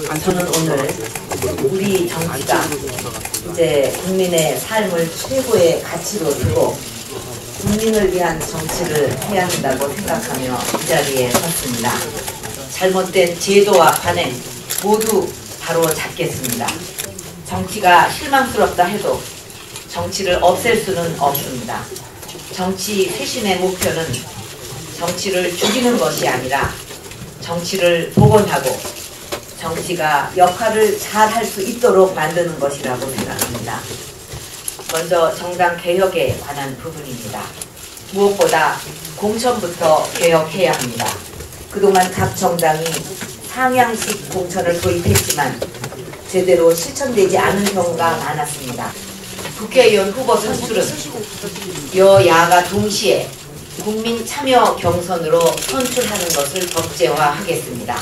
저는 오늘 우리 정치가 이제 국민의 삶을 최고의 가치로 두고 국민을 위한 정치를 해야 한다고 생각하며 이 자리에 섰습니다. 잘못된 제도와 관행 모두 바로 잡겠습니다. 정치가 실망스럽다 해도 정치를 없앨 수는 없습니다. 정치 쇄신의 목표는 정치를 죽이는 것이 아니라 정치를 복원하고 정치가 역할을 잘 할 수 있도록 만드는 것이라고 생각합니다. 먼저 정당 개혁에 관한 부분입니다. 무엇보다 공천부터 개혁해야 합니다. 그동안 각 정당이 상향식 공천을 도입했지만 제대로 실천되지 않은 경우가 많았습니다. 국회의원 후보 선출은 여야가 동시에 국민 참여 경선으로 선출하는 것을 법제화하겠습니다.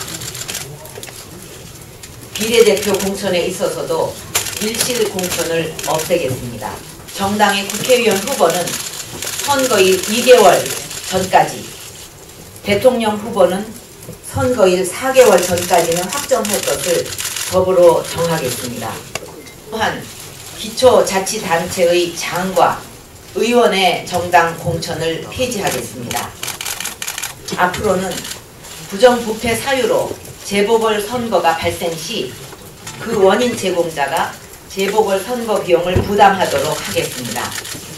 비례대표 공천에 있어서도 일실 공천을 없애겠습니다. 정당의 국회의원 후보는 선거일 2개월 전까지, 대통령 후보는 선거일 4개월 전까지는 확정할 것을 법으로 정하겠습니다. 또한 기초자치단체의 장과 의원의 정당 공천을 폐지하겠습니다. 앞으로는 부정부패 사유로 재보궐선거가 발생 시 그 원인 제공자가 재보궐선거 비용을 부담하도록 하겠습니다.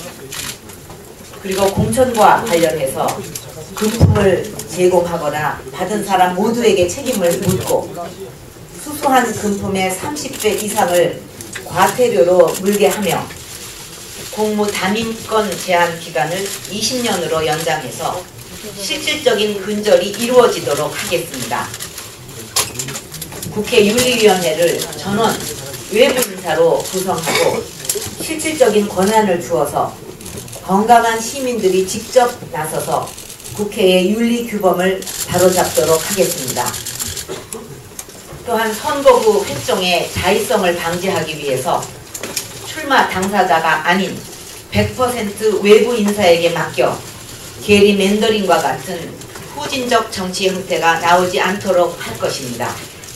그리고 공천과 관련해서 금품을 제공하거나 받은 사람 모두에게 책임을 묻고 수수한 금품의 30배 이상을 과태료로 물게 하며 공무 담임권 제한 기간을 20년으로 연장해서 실질적인 근절이 이루어지도록 하겠습니다. 국회 윤리위원회를 전원 외부 인사로 구성하고 실질적인 권한을 주어서 건강한 시민들이 직접 나서서 국회의 윤리 규범을 바로잡도록 하겠습니다. 또한 선거구 획정의 자의성을 방지하기 위해서 출마 당사자가 아닌 100% 외부 인사에게 맡겨 게리 맨더링과 같은 후진적 정치 형태가 나오지 않도록 할 것입니다.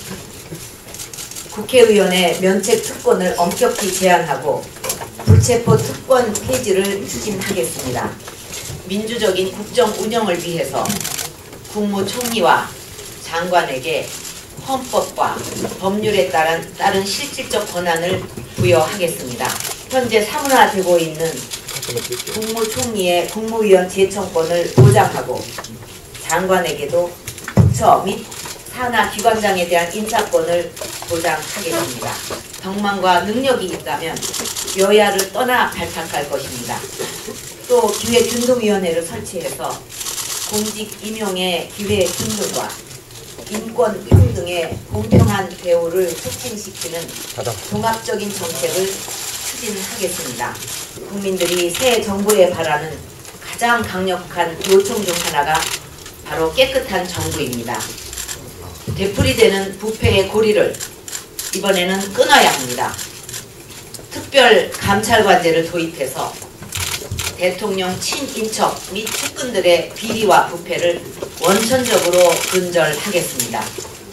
국회의원의 면책 특권을 엄격히 제한하고 불체포 특권 폐지를 추진하겠습니다. 민주적인 국정 운영을 위해서 국무총리와 장관에게 헌법과 법률에 따른 실질적 권한을 부여하겠습니다. 현재 사문화되고 있는 국무총리의 국무위원 제청권을 보장하고 장관에게도 부처 및 산하 기관장에 대한 인사권을 보장하겠습니다. 덕망과 능력이 있다면 여야를 떠나 발탁할 것입니다. 또 기회균등위원회를 설치해서 공직 임용의 기회균등과 인권 평등의 공평한 대우를 촉진시키는 종합적인 정책을 추진하겠습니다. 국민들이 새 정부에 바라는 가장 강력한 요청 중 하나가 바로 깨끗한 정부입니다. 되풀이되는 부패의 고리를 이번에는 끊어야 합니다. 특별 감찰관제를 도입해서 대통령 친인척 및 측근들의 비리와 부패를 원천적으로 근절하겠습니다.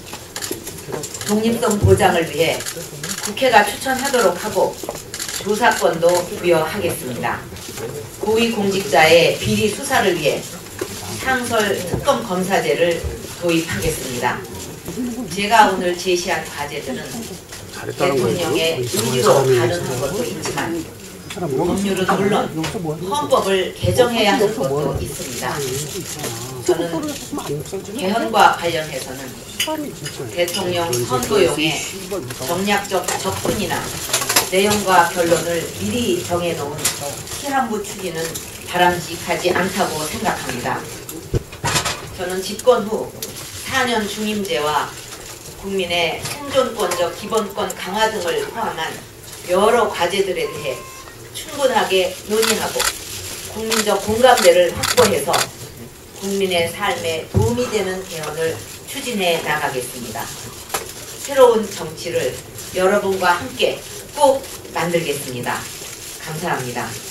독립성 보장을 위해 국회가 추천하도록 하고 조사권도 부여하겠습니다. 고위공직자의 비리 수사를 위해 상설 특검 검사제를 도입하겠습니다. 제가 오늘 제시한 과제들은 대통령의 의지로 가능한 것도 있지만 법률은 물론 헌법을 개정해야 하는 것도 있습니다. 저는 개헌과 관련해서는 대통령 선거용의 정략적 접근이나 내용과 결론을 미리 정해놓은 시한부 추진은 바람직하지 않다고 생각합니다. 저는 집권 후 4년 중임제와 국민의 생존권적 기본권 강화 등을 포함한 여러 과제들에 대해 충분하게 논의하고 국민적 공감대를 확보해서 국민의 삶에 도움이 되는 개헌을 추진해 나가겠습니다. 새로운 정치를 여러분과 함께 꼭 만들겠습니다. 감사합니다.